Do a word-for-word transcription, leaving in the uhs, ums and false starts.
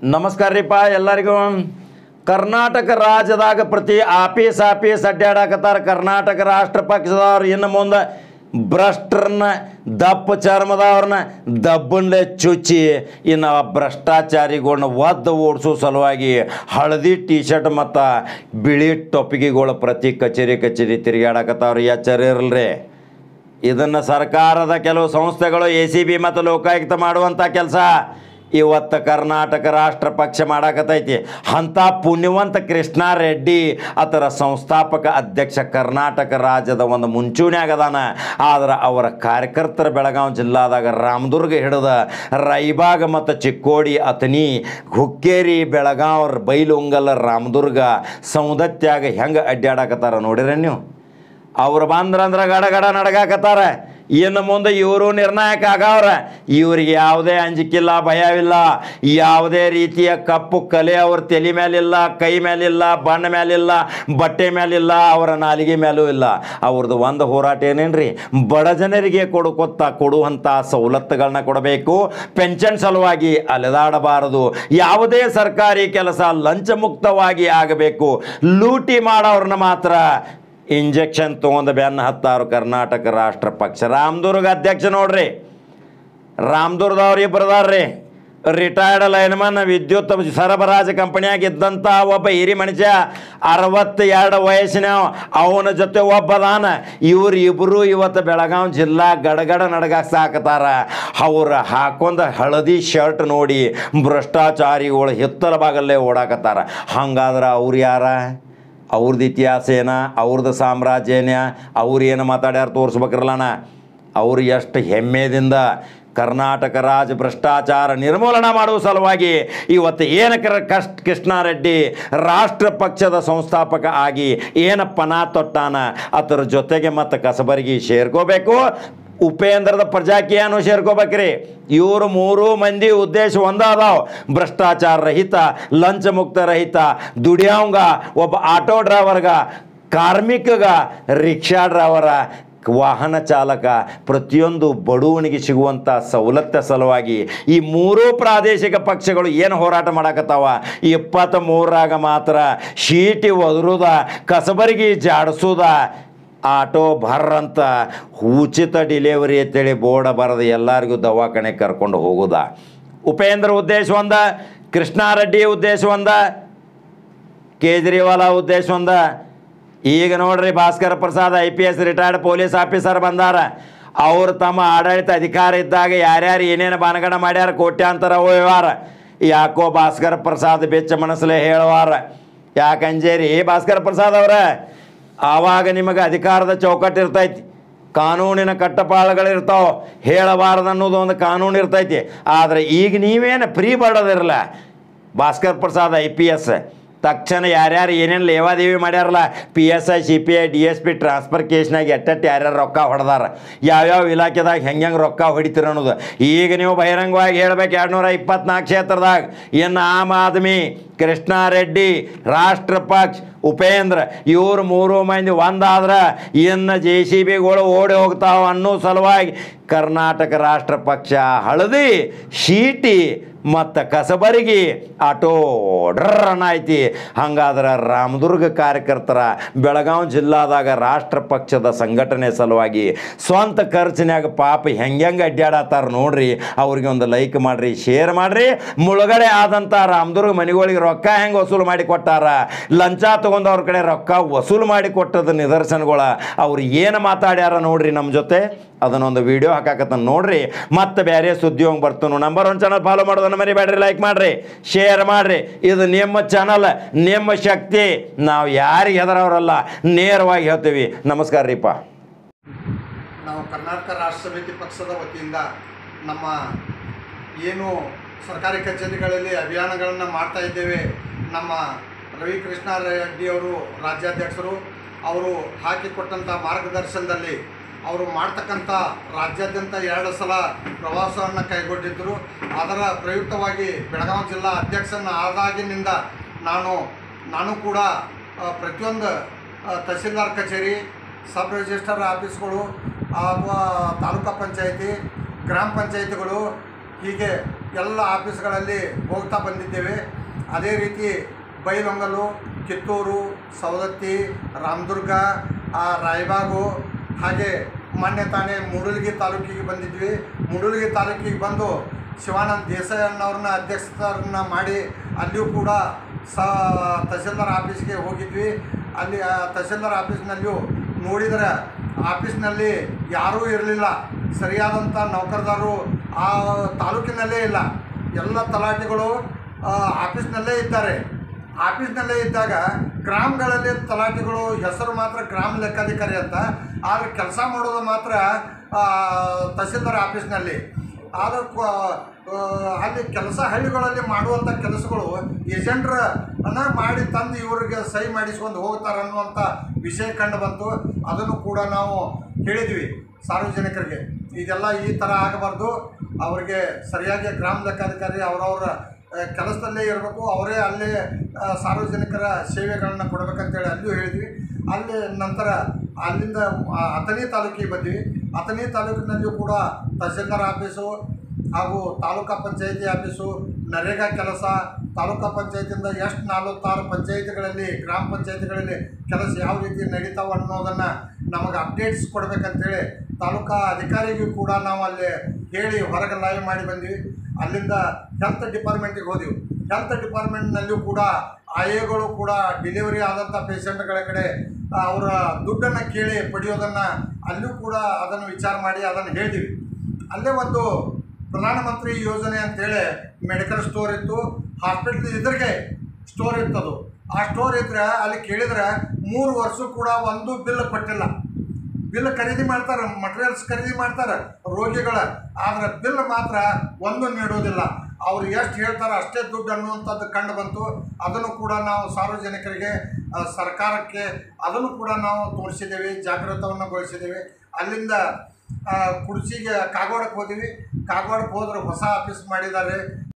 ನಮಸ್ಕಾರ ರೀಪಾ ಎಲ್ಲರಿಗೂ. ಕರ್ನಾಟಕ ರಾಜ್ಯದಾಗ ಪ್ರತಿ ಆಫೀಸ್ ಆಫೀಸ್ ಅಡ್ಡಾಡಕತ್ತಾರ ಕರ್ನಾಟಕ ರಾಷ್ಟ್ರ ಪಕ್ಷದವ್ರು. ಇನ್ನು ಮುಂದೆ ಭ್ರಷ್ಟರನ್ನ ದಪ್ಪ ಚರ್ಮದವ್ರನ್ನ ದಬ್ಬನ್ಲೆ ಚುಚ್ಚಿ ಇನ್ನು ಭ್ರಷ್ಟಾಚಾರಿಗಳನ್ನ ಒದ್ದು ಓಡಿಸೋ ಸಲುವಾಗಿ ಹಳದಿ ಟಿ ಶರ್ಟ್ ಮತ್ತು ಬಿಳಿ ಟೊಪ್ಪಿಗೆಗಳು ಪ್ರತಿ ಕಚೇರಿ ಕಚೇರಿ ತಿರುಗಾಡಕತ್ತವ್ರು. ಎಚ್ಚರ ಇರಲ್ರಿ. ಇದನ್ನು ಸರ್ಕಾರದ ಕೆಲವು ಸಂಸ್ಥೆಗಳು ಎ ಸಿ ಬಿ ಮತ್ತು ಲೋಕಾಯುಕ್ತ ಮಾಡುವಂಥ ಕೆಲಸ ಇವತ್ತು ಕರ್ನಾಟಕ ರಾಷ್ಟ್ರ ಪಕ್ಷ ಮಾಡಾಕತ್ತೈತಿ. ಅಂಥ ಪುಣ್ಯವಂತ ಕೃಷ್ಣ ರೆಡ್ಡಿ ಅದರ ಸಂಸ್ಥಾಪಕ ಅಧ್ಯಕ್ಷ ಕರ್ನಾಟಕ ರಾಜ್ಯದ ಒಂದು ಮುಂಚೂಣಿಯಾಗದಾನ. ಆದ್ರೆ ಅವರ ಕಾರ್ಯಕರ್ತರ ಬೆಳಗಾವಿ ಜಿಲ್ಲಾದಾಗ ರಾಮದುರ್ಗ ಹಿಡಿದ ರಾಯಬಾಗ ಮತ್ತು ಚಿಕ್ಕೋಡಿ ಅಥಣಿ ಹುಕ್ಕೇರಿ ಬೆಳಗಾವಿ ಬೈಲುಂಗಲ್ ರಾಮದುರ್ಗ ಸೌದತ್ಯಾಗ ಹೆಂಗೆ ಅಡ್ಡಾಡಕತ್ತಾರ ನೋಡಿರ ನೀವು. ಅವ್ರು ಬಂದ್ರಂದ್ರೆ ಗಡ ಗಡ ನಡಗಾಕತ್ತಾರ. ಇನ್ನು ಮುಂದೆ ಇವರು ನಿರ್ಣಾಯಕ ಆಗವ್ರ. ಇವ್ರಿಗೆ ಯಾವುದೇ ಅಂಜಿಕಿಲ್ಲ, ಭಯವಿಲ್ಲ. ಯಾವುದೇ ರೀತಿಯ ಕಪ್ಪು ಕಲೆ ಅವ್ರ ತಲೆ ಮೇಲಿಲ್ಲ, ಕೈ ಮೇಲಿಲ್ಲ, ಬಣ್ಣ ಮೇಲಿಲ್ಲ, ಬಟ್ಟೆ ಮೇಲಿಲ್ಲ, ಅವರ ನಾಲಿಗೆ ಮೇಲೂ ಇಲ್ಲ. ಅವ್ರದ್ದು ಒಂದು ಹೋರಾಟ ಏನೇನ್ರಿ, ಬಡ ಜನರಿಗೆ ಕೊಡುಕೊತ್ತ ಕೊಡುವಂಥ ಸವಲತ್ತುಗಳನ್ನ ಕೊಡಬೇಕು. ಪೆನ್ಷನ್ ಸಲುವಾಗಿ ಅಲೆದಾಡಬಾರದು. ಯಾವುದೇ ಸರ್ಕಾರಿ ಕೆಲಸ ಲಂಚ ಮುಕ್ತವಾಗಿ ಆಗಬೇಕು. ಲೂಟಿ ಮಾಡೋರನ್ನ ಮಾತ್ರ ಇಂಜೆಕ್ಷನ್ ತೊಗೊಂಡು ಬೆನ್ನ ಹತ್ತಾರು ಕರ್ನಾಟಕ ರಾಷ್ಟ್ರ ಪಕ್ಷ. ರಾಮದುರ್ಗ ಅಧ್ಯಕ್ಷ ನೋಡ್ರಿ, ರಾಮದುರ್ಗದವ್ರು ಇಬ್ಬರದಾರ್ರಿ. ರಿಟೈರ್ಡ್ ಲೈನ್ಮನ್ ವಿದ್ಯುತ್ ಸರಬರಾಜು ಕಂಪನಿಯಾಗ ಇದ್ದಂಥ ಒಬ್ಬ ಹಿರಿ ಮನುಷ್ಯ, ಅರವತ್ತೆರಡು ವಯಸ್ಸಿನ ಅವನ ಜೊತೆ ಒಬ್ಬದಾನ. ಇವ್ರು ಇಬ್ಬರು ಇವತ್ತು ಬೆಳಗಾವಿ ಜಿಲ್ಲಾ ಗಡಗಡ ನಡಗಾಕ ಸಾಕತಾರ. ಅವ್ರು ಹಾಕೊಂಡ ಹಳದಿ ಶರ್ಟ್ ನೋಡಿ ಭ್ರಷ್ಟಾಚಾರಿಗಳು ಹಿತ್ತಲ ಭಾಗಲ್ಲೇ ಓಡಾಕತ್ತಾರ. ಹಂಗಾದ್ರೆ ಅವ್ರು ಯಾರ? ಅವ್ರದ್ದು ಇತಿಹಾಸ ಏನ? ಅವ್ರದ್ದು ಸಾಮ್ರಾಜ್ಯ ಏನ? ಅವ್ರು ಏನು ಮಾತಾಡ್ಯಾರ ತೋರಿಸ್ಬೇಕ್ರಲ್ಲಣ್ಣ. ಅವ್ರು ಎಷ್ಟು ಹೆಮ್ಮೆದಿಂದ ಕರ್ನಾಟಕ ರಾಜ್ಯ ಭ್ರಷ್ಟಾಚಾರ ನಿರ್ಮೂಲನೆ ಮಾಡುವ ಸಲುವಾಗಿ ಇವತ್ತು ಏನು ಕಷ್ಟ ಕೃಷ್ಣ ರೆಡ್ಡಿ ರಾಷ್ಟ್ರ ಪಕ್ಷದ ಸಂಸ್ಥಾಪಕ ಆಗಿ ಏನಪ್ಪ ನಾ ತೊಟ್ಟಾನ, ಅದರ ಜೊತೆಗೆ ಮತ್ತು ಕಸಬರಿಗೆ ಸೇರ್ಕೋಬೇಕು. ಉಪೇಂದ್ರದ ಪ್ರಜಾಕೀಯನೂ ಸೇರ್ಕೋಬೇಕ್ರಿ. ಇವರು ಮೂರು ಮಂದಿ ಉದ್ದೇಶ ಒಂದಾದಾವ. ಭ್ರಷ್ಟಾಚಾರ ರಹಿತ, ಲಂಚ ಮುಕ್ತ ರಹಿತ, ದುಡಿಯೋಂಗ ಒಬ್ಬ ಆಟೋ ಡ್ರೈವರ್ಗ, ಕಾರ್ಮಿಕಗ, ರಿಕ್ಷಾ ಡ್ರೈವರ, ವಾಹನ ಚಾಲಕ, ಪ್ರತಿಯೊಂದು ಬಡವನಿಗೆ ಸಿಗುವಂಥ ಸವಲತ್ತು ಸಲುವಾಗಿ ಈ ಮೂರೂ ಪ್ರಾದೇಶಿಕ ಪಕ್ಷಗಳು ಏನು ಹೋರಾಟ ಮಾಡಕತ್ತಾವ. ಇಪ್ಪತ್ತ್ ಮೂರರಾಗ ಮಾತ್ರ ಶೀಟಿ ಒದರುದ, ಕಸಬರಿಗೆ ಜಾಡಿಸೋದ, ಆಟೋ ಬರ್ರಂತ ಉಚಿತ ಡಿಲಿವರಿ ಅಂತೇಳಿ ಬೋರ್ಡ ಬರೆದು ಎಲ್ಲರಿಗೂ ದವಾಖಾನೆ ಕರ್ಕೊಂಡು ಹೋಗೋದ. ಉಪೇಂದ್ರ ಉದ್ದೇಶ ಒಂದ, ಕೃಷ್ಣಾರೆಡ್ಡಿ ಉದ್ದೇಶ ಒಂದ, ಕೇಜ್ರಿವಾಲ ಉದ್ದೇಶ ಒಂದ. ಈಗ ನೋಡ್ರಿ, Bhaskara Prasad I P S retired police officer ಬಂದಾರ. ಅವರು ತಮ್ಮ ಆಡಳಿತ ಅಧಿಕಾರ ಇದ್ದಾಗ ಯಾರ್ಯಾರು ಏನೇನು ಬಾನಗಡ ಮಾಡ್ಯಾರ ಕೋಟ್ಯಾಂತರ ವ್ಯವಹಾರ. ಯಾಕೋ ಭಾಸ್ಕರ ಪ್ರಸಾದ್ ಬೆಚ್ಚ ಮನಸ್ಸಲ್ಲೇ ಹೇಳುವಾರ. ಯಾಕಂಜೇರಿ ಭಾಸ್ಕರ ಪ್ರಸಾದ್ ಅವರ, ಆವಾಗ ನಿಮಗೆ ಅಧಿಕಾರದ ಚೌಕಟ್ಟು ಇರ್ತೈತಿ, ಕಾನೂನಿನ ಕಟ್ಟಪಾಡುಗಳಿರ್ತಾವೆ, ಹೇಳಬಾರ್ದು ಅನ್ನೋದು ಒಂದು ಕಾನೂನು ಇರ್ತೈತಿ. ಆದರೆ ಈಗ ನೀವೇನು ಫ್ರೀ ಬಡೋದಿರಲ್ಲ. Bhaskar Prasad I P S ತಕ್ಷಣ ಯಾರ್ಯಾರು ಏನೇನು ಲೇವಾದೇವಿ ಮಾಡ್ಯಾರಲ್ಲ, P S I, C P I, D S P transfer ಕೇಸ್ನಾಗ ಎಟ್ಟೆಟ್ಟು ಯಾರ್ಯಾರು ರೊಕ್ಕ ಹೊಡೆದಾರ, ಯಾವ್ಯಾವ ಇಲಾಖೆದಾಗ ಹೆಂಗೆ ಹೆಂಗೆ ರೊಕ್ಕ ಹೊಡಿತೀರ ಅನ್ನೋದು ಈಗ ನೀವು ಬಹಿರಂಗವಾಗಿ ಹೇಳ್ಬೇಕು. ಎರಡು ನೂರ ಇಪ್ಪತ್ನಾಲ್ಕು ಕ್ಷೇತ್ರದಾಗ ಇನ್ನು ಆಮ್ ಆದ್ಮಿ, ಕೃಷ್ಣಾರೆಡ್ಡಿ, ರಾಷ್ಟ್ರ ಪಕ್ಷ, ಉಪೇಂದ್ರ ಇವರು ಮೂರು ಮಂದಿ ಒಂದಾದ್ರೆ ಇನ್ನು ಜೆ ಸಿ ಬಿಗಳು ಓಡಿ ಹೋಗ್ತಾವ ಅನ್ನೋ ಸಲುವಾಗಿ ಕರ್ನಾಟಕ ರಾಷ್ಟ್ರ ಪಕ್ಷ ಹಳದಿ ಶೀಟಿ ಮತ್ತು ಕಸಬರಿಗೆ ಆಟೋ ಡ್ರನ್ ಐತಿ. ಹಂಗಾದ್ರೆ ರಾಮದುರ್ಗ ಕಾರ್ಯಕರ್ತರ ಬೆಳಗಾವಿ ಜಿಲ್ಲಾದಾಗ ರಾಷ್ಟ್ರ ಪಕ್ಷದ ಸಂಘಟನೆ ಸಲುವಾಗಿ ಸ್ವಂತ ಖರ್ಚಿನಾಗ ಪಾಪ ಹೆಂಗೆ ಹೆಂಗೆ ಅಡ್ಡಾಡತ್ತಾರ ನೋಡ್ರಿ. ಅವ್ರಿಗೆ ಒಂದು ಲೈಕ್ ಮಾಡಿರಿ, ಶೇರ್ ಮಾಡಿರಿ. ಮುಳುಗಡೆ ಆದಂಥ ರಾಮದುರ್ಗ ಮನೆಗಳಿಗೆ ರೊಕ್ಕ ಹೆಂಗೆ ವಸೂಲು ಮಾಡಿ ಕೊಟ್ಟಾರ, ಲಂಚ ತೊಗೊಂಡು ಅವ್ರ ಕಡೆ ರೊಕ್ಕ ವಸೂಲು ಮಾಡಿ ಕೊಟ್ಟದ ನಿದರ್ಶನಗಳ ಅವ್ರು ಏನು ಮಾತಾಡ್ಯಾರ ನೋಡ್ರಿ ನಮ್ಮ ಜೊತೆ. ಅದನ್ನೊಂದು ವಿಡಿಯೋ ಹಾಕಾಕತ್ತ ನೋಡ್ರಿ. ಮತ್ತೆ ಬೇರೆ ಸುದ್ದಿ ಹೋಗಿ ಬರ್ತಾನು. ನಂಬರ್ ಒನ್ ಚಾನಲ್ ಫಾಲೋ ಮಾಡೋದನ್ನ ಮರಿಬೇಡ್ರಿ, ಲೈಕ್ ಮಾಡಿರಿ, ಶೇರ್ ಮಾಡಿರಿ. ಇದು ನಿಮ್ಮ ಚಾನಲ್, ನಿಮ್ಮ ಶಕ್ತಿ. ನಾವು ಯಾರಿಗೆ ಹೆದರವರಲ್ಲ, ನೇರವಾಗಿ ಹೇಳ್ತೀವಿ. ನಮಸ್ಕಾರ ರೀಪ. ನಾವು ಕರ್ನಾಟಕ ರಾಷ್ಟ್ರ ಸಮಿತಿ ಪಕ್ಷದ ವತಿಯಿಂದ ನಮ್ಮ ಏನು ಸರ್ಕಾರಿ ಕಚೇರಿಗಳಲ್ಲಿ ಅಭಿಯಾನಗಳನ್ನು ಮಾಡ್ತಾ ಇದ್ದೇವೆ. ನಮ್ಮ ರವಿ ಕೃಷ್ಣ ರೆಡ್ಡಿ ಅವರು ರಾಜ್ಯಾಧ್ಯಕ್ಷರು, ಅವರು ಹಾಕಿಕೊಟ್ಟಂಥ ಮಾರ್ಗದರ್ಶನದಲ್ಲಿ ಅವರು ಮಾಡ್ತಕ್ಕಂಥ ರಾಜ್ಯಾದ್ಯಂತ ಎರಡು ಸಲ ಪ್ರವಾಸವನ್ನು ಕೈಗೊಂಡಿದ್ದರು. ಅದರ ಪ್ರಯುಕ್ತವಾಗಿ ಬೆಳಗಾವಿ ಜಿಲ್ಲಾ ಅಧ್ಯಕ್ಷನ ಆದಾಗಿನಿಂದ ನಾನು ನಾನು ಕೂಡ ಪ್ರತಿಯೊಂದು ತಹಸೀಲ್ದಾರ್ ಕಚೇರಿ, ಸಬ್ ರಿಜಿಸ್ಟರ್ ಆಫೀಸ್ಗಳು ಅಥವಾ ತಾಲೂಕಾ ಪಂಚಾಯಿತಿ, ಗ್ರಾಮ ಪಂಚಾಯಿತಿಗಳು, ಹೀಗೆ ಎಲ್ಲ ಆಫೀಸ್ಗಳಲ್ಲಿ ಹೋಗ್ತಾ ಬಂದಿದ್ದೇವೆ. ಅದೇ ರೀತಿ ಬೈಲಹೊಂಗಲು, ಕಿತ್ತೂರು, ಸವದತ್ತಿ, ರಾಮದುರ್ಗ, ರಾಯಬಾಗು, ಹಾಗೆ ಮೊನ್ನೆ ತಾನೇ ಮೂಡಲಗಿ ತಾಲೂಕಿಗೆ ಬಂದಿದ್ವಿ. ಮೂಡಲಗಿ ತಾಲೂಕಿಗೆ ಬಂದು ಶಿವಾನಂದ ದೇಸಾಯಿ ಅನ್ನೋರನ್ನ ಅಧ್ಯಕ್ಷರನ್ನ ಮಾಡಿ ಅಲ್ಲಿಯೂ ಕೂಡ ಸ ತಹಸೀಲ್ದಾರ್ ಆಫೀಸ್ಗೆ ಹೋಗಿದ್ವಿ. ಅಲ್ಲಿ ತಹಸೀಲ್ದಾರ್ ಆಫೀಸ್ನಲ್ಲಿಯೂ ನೋಡಿದರೆ ಆಫೀಸ್ನಲ್ಲಿ ಯಾರೂ ಇರಲಿಲ್ಲ, ಸರಿಯಾದಂಥ ನೌಕರದಾರರು ಆ ತಾಲೂಕಿನಲ್ಲೇ ಇಲ್ಲ. ಎಲ್ಲ ತಲಾಟಿಗಳು ಆಫೀಸ್ನಲ್ಲೇ ಇದ್ದಾರೆ. ಆಫೀಸ್ನಲ್ಲೇ ಇದ್ದಾಗ ಗ್ರಾಮಗಳಲ್ಲಿ ತಲಾಟಿಗಳು ಹೆಸರು ಮಾತ್ರ ಗ್ರಾಮ ಲೆಕ್ಕಾಧಿಕಾರಿ ಅಂತ, ಆದರೆ ಕೆಲಸ ಮಾಡೋದು ಮಾತ್ರ ತಹಸೀಲ್ದಾರ್ ಆಫೀಸ್ನಲ್ಲಿ. ಆದರೂ ಅಲ್ಲಿ ಕೆಲಸ ಹಳ್ಳಿಗಳಲ್ಲಿ ಮಾಡುವಂಥ ಕೆಲಸಗಳು ಏಜೆಂಟ್ರನ್ನ ಮಾಡಿ ತಂದು ಇವರಿಗೆ ಸಹಿ ಮಾಡಿಸ್ಕೊಂಡು ಹೋಗ್ತಾರೆ ಅನ್ನುವಂಥ ವಿಷಯ ಕಂಡು ಬಂತು. ಅದನ್ನು ಕೂಡ ನಾವು ಹೇಳಿದ್ವಿ ಸಾರ್ವಜನಿಕರಿಗೆ, ಇದೆಲ್ಲ ಈ ಥರ ಆಗಬಾರ್ದು, ಅವರಿಗೆ ಸರಿಯಾಗಿ ಗ್ರಾಮ ಲೆಕ್ಕಾಧಿಕಾರಿ ಅವರವರ ಕೆಲಸದಲ್ಲೇ ಇರಬೇಕು, ಅವರೇ ಅಲ್ಲೇ ಸಾರ್ವಜನಿಕರ ಸೇವೆಗಳನ್ನು ಕೊಡಬೇಕಂತೇಳಿ ಅಲ್ಲಿಯೂ ಹೇಳಿದ್ವಿ. ಅಲ್ಲಿ ನಂತರ ಅಲ್ಲಿಂದ ಅಥಣಿ ತಾಲೂಕಿಗೆ ಬಂದ್ವಿ. ಅಥಣಿ ತಾಲೂಕಿನಲ್ಲಿಯೂ ಕೂಡ ತಹಸೀಲ್ದಾರ್ ಆಫೀಸು ಹಾಗೂ ತಾಲೂಕಾ ಪಂಚಾಯಿತಿ ಆಫೀಸು, ನರೇಗಾ ಕೆಲಸ, ತಾಲೂಕಾ ಪಂಚಾಯತಿಯಿಂದ ಎಷ್ಟು ನಲವತ್ತಾರು ಪಂಚಾಯಿತಿಗಳಲ್ಲಿ ಗ್ರಾಮ ಪಂಚಾಯಿತಿಗಳಲ್ಲಿ ಕೆಲಸ ಯಾವ ರೀತಿ ನಡೀತಾವೆ ಅನ್ನೋದನ್ನು ನಮಗೆ ಅಪ್ಡೇಟ್ಸ್ ಕೊಡಬೇಕಂತೇಳಿ ತಾಲೂಕಾ ಅಧಿಕಾರಿಗೂ ಕೂಡ ನಾವು ಅಲ್ಲಿ ಹೇಳಿ ಹೊರಗೆ ಲೈವ್ ಮಾಡಿ ಬಂದ್ವಿ. ಅಲ್ಲಿಂದ ಹೆಲ್ತ್ ಡಿಪಾರ್ಟ್ಮೆಂಟಿಗೆ ಹೋದೆವು. ಹೆಲ್ತ್ ಡಿಪಾರ್ಟ್ಮೆಂಟ್ನಲ್ಲಿಯೂ ಕೂಡ ಆಯೋಗಳು ಕೂಡ ಡೆಲಿವರಿ ಆದಂಥ ಪೇಷಂಟ್ಗಳ ಕಡೆ ಅವರ ದುಡ್ಡನ್ನು ಕೇಳಿ ಪಡೆಯೋದನ್ನು ಅಲ್ಲೂ ಕೂಡ ಅದನ್ನು ವಿಚಾರ ಮಾಡಿ ಅದನ್ನು ಹೇಳಿದ್ವಿ. ಅಲ್ಲೇ ಒಂದು ಪ್ರಧಾನಮಂತ್ರಿ ಯೋಜನೆ ಅಂತೇಳಿ ಮೆಡಿಕಲ್ ಸ್ಟೋರ್ ಇತ್ತು, ಹಾಸ್ಪಿಟ್ಲ್ ಇದ್ರಿಗೆ ಸ್ಟೋರ್ ಇತ್ತದು. ಆ ಸ್ಟೋರ್ ಇದ್ರೆ ಅಲ್ಲಿ ಕೇಳಿದ್ರೆ ಮೂರು ವರ್ಷ ಕೂಡ ಒಂದು ಬಿಲ್ ಕೊಟ್ಟಿಲ್ಲ. ಬಿಲ್ ಖರೀದಿ ಮಾಡ್ತಾರೆ, ಮಟೀರಿಯಲ್ಸ್ ಖರೀದಿ ಮಾಡ್ತಾರೆ ರೋಗಿಗಳ, ಆದರೆ ಬಿಲ್ ಮಾತ್ರ ಒಂದು ನೀಡೋದಿಲ್ಲ. ಅವ್ರು ಎಷ್ಟು ಹೇಳ್ತಾರೆ ಅಷ್ಟೇ ದುಡ್ಡು ಅನ್ನುವಂಥದ್ದು ಕಂಡು ಬಂತು. ಅದನ್ನು ಕೂಡ ನಾವು ಸಾರ್ವಜನಿಕರಿಗೆ, ಸರ್ಕಾರಕ್ಕೆ ಅದನ್ನು ಕೂಡ ನಾವು ತೋರಿಸಿದ್ದೇವೆ, ಜಾಗೃತವನ್ನು ಗೊಳಿಸಿದ್ದೇವೆ. ಅಲ್ಲಿಂದ ಕುರ್ಚಿಗೆ ಕಾಗವಾಡಕ್ಕೆ ಹೋದ್ವಿ. ಕಾಗವಾಡಕ್ಕೆ ಹೋದ್ರೆ ಹೊಸ ಆಫೀಸ್ ಮಾಡಿದ್ದಾರೆ.